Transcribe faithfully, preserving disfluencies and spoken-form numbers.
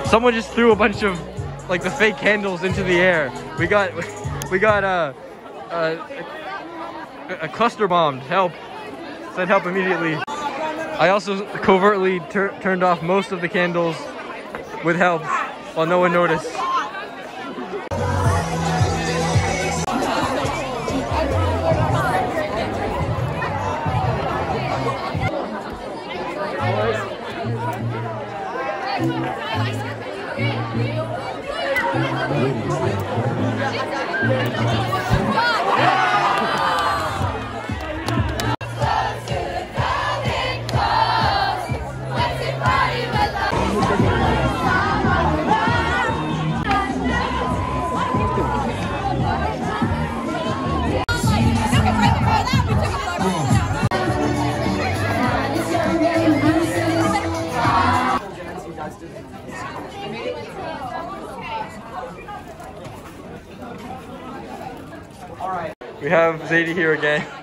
Someone just threw a bunch of like the fake candles into the air. We got we got uh, uh, a, a cluster bombed. Help! Said help immediately. I also covertly tur turned off most of the candles with help while no one noticed. We have Zadie here again.